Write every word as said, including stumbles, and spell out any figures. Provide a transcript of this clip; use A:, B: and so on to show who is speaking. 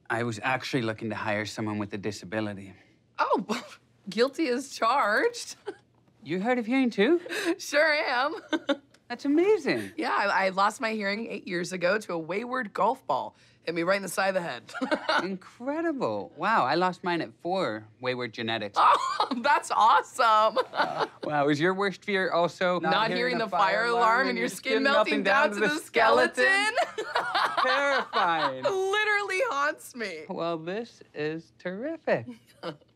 A: I was actually looking to hire someone with a disability.
B: Oh, guilty as charged.
A: You hard of hearing too?
B: Sure am.
A: That's amazing.
B: Yeah, I, I lost my hearing eight years ago to a wayward golf ball. Hit me right in the side of the head.
A: Incredible. Wow, I lost mine at four. Wayward genetics.
B: Oh, that's awesome.
A: Uh, wow, is your worst fear also
B: not, not hearing, hearing the, the fire alarm and your skin melting down, down to the skeleton? skeleton?
A: Terrifying.
B: Literally haunts me.
A: Well, this is terrific.